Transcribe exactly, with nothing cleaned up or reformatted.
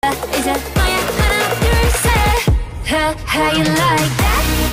이제 너야 하나 둘셋 How, how you like that?